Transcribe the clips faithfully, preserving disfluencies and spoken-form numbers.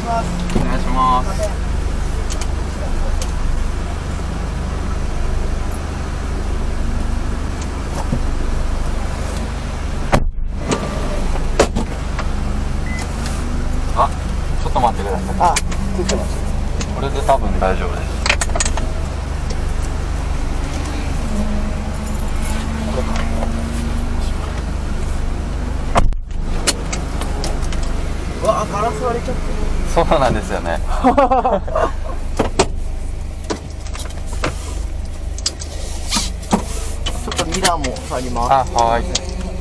ます。 お願いします。あ、ちょっと待ってください。 あ、ついてます。 これで多分大丈夫です。 うわ、ガラス割れちゃってる。 そうなんですよね。 ちょっとミラーも触ります。 あ、はい。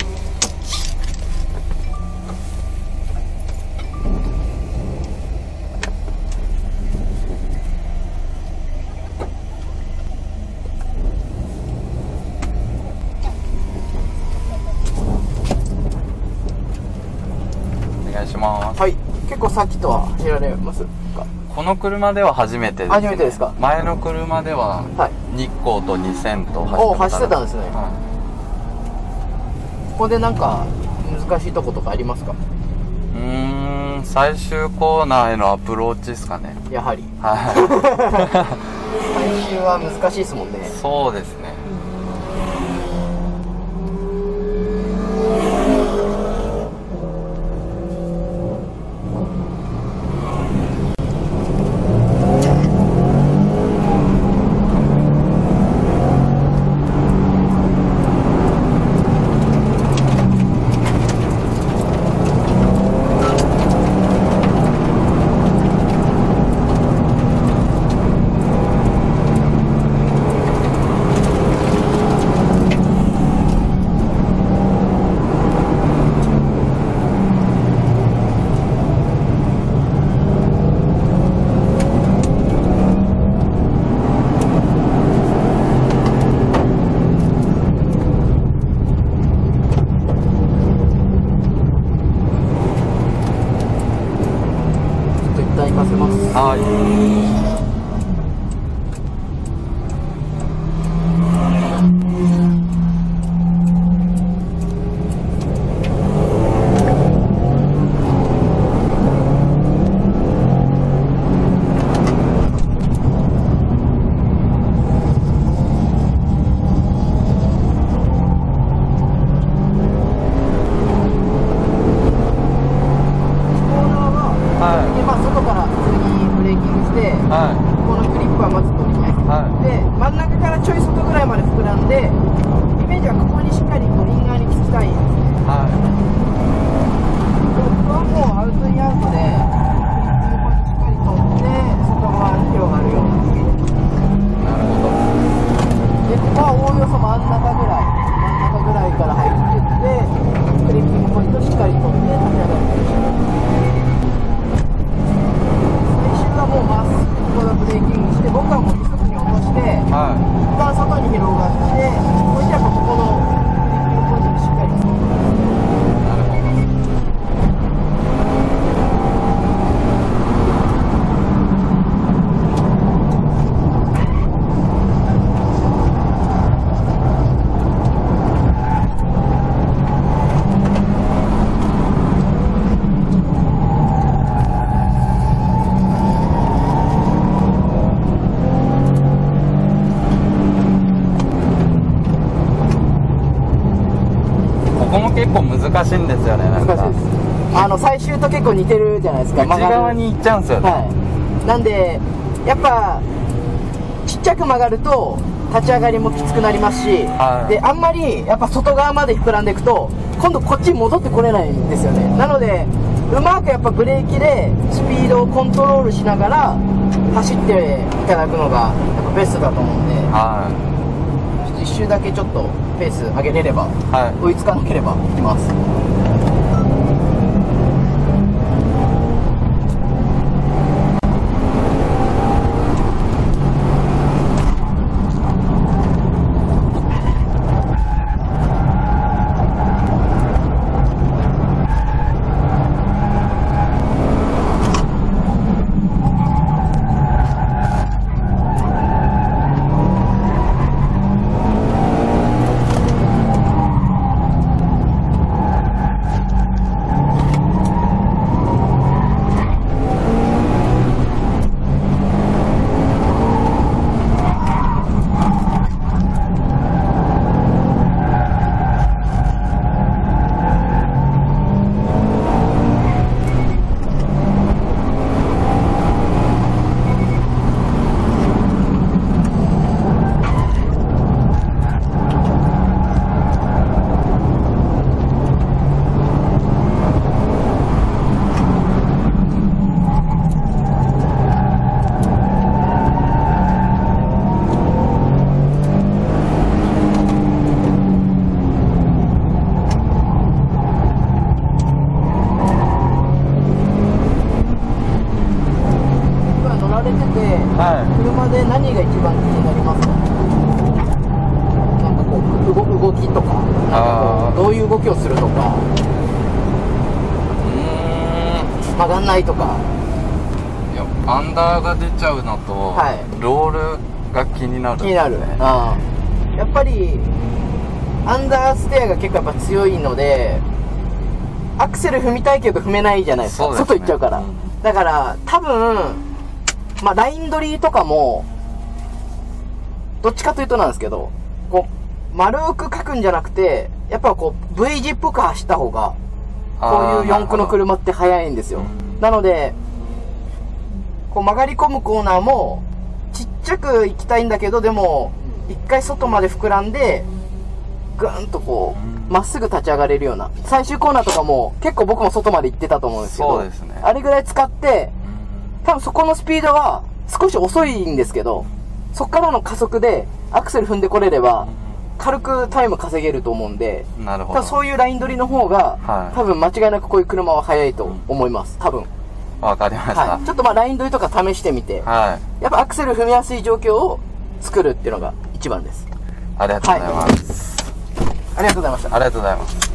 お願いします。 はい。結構さっきとは走られますか？ この車では初めてです、ね。 初めてですか？ 前の車では日光とにせんと走ってた。 お、走ってたんですね。 はここでなんか難しいとことかありますか？ い、うーん、最終コーナーへのアプローチですかね。 やはり。 はい。 最終は難しいですもんね。 そうですね。はい。はい、 このクリップはまず取りない、はい、で真ん中からちょい外ぐらいまで膨らんで、イメージはここにしっかりこうイン側にきつたいんですね。はい、ここはもうアウトインアウトでクリップの方にしっかり取って外側に広がるようにつけて、 なるほど。 でここはおおよそ真ん中ぐらい真ん中ぐらいから入っていってクリップのポイントをしっかり取って立ち上がるようにします。もうまっすぐここでブレーキングして、僕はもう一つに落として、はい、一旦外に広がって、そしてやっぱここのブレーキングポイントにしっかりつけて、なるほど。 結構難しいんですよね。なんか難しいです。あの最終と結構似てるじゃないですか。 内側に行っちゃうんですよね。 はい、なんでやっぱちっちゃく曲がると立ち上がりもきつくなりますし、はい、であんまりやっぱ外側まで膨らんでいくと今度こっちに戻ってこれないんですよね。なのでうまくやっぱブレーキでスピードをコントロールしながら走っていただくのがやっぱベストだと思うんで、はい、ちょっと一周だけちょっとペース上げれれば、はい、追いつかなければいきます。 はい、 車で何が一番気になりますか？なんかこう動、動きとか、なんかこうどういう動きをするとか、 うーん、 曲がんないとか。 いや、アンダーが出ちゃうのと、 はい、 ロールが気になる、ね、 気になる。ああ、やっぱりアンダーステアが結構やっぱ強いので、アクセル踏みたいけど踏めないじゃないですか。 そうですね、 外行っちゃうから、うん、だから多分まあライン取りとかもどっちかというとなんですけど、こう丸く書くんじゃなくて、やっぱこう V 字っぽく走った方がこういう四駆の車って速いんですよ。なのでこう曲がり込むコーナーもちっちゃく行きたいんだけど、でも一回外まで膨らんでぐーんとこうまっすぐ立ち上がれるような、最終コーナーとかも結構僕も外まで行ってたと思うんですけど、 そうですね、 あれぐらい使って多分そこのスピードは少し遅いんですけど、そこからの加速でアクセル踏んでこれれば軽くタイム稼げると思うんで、 なるほど、 多分そういうライン取りの方が、はい、多分間違いなくこういう車は速いと思います。多分わかりました、 はい、ちょっとまあライン取りとか試してみて、はい、やっぱアクセル踏みやすい状況を作るっていうのが一番です。 ありがとうございます、 はい、ありがとうございました。 ありがとうございます。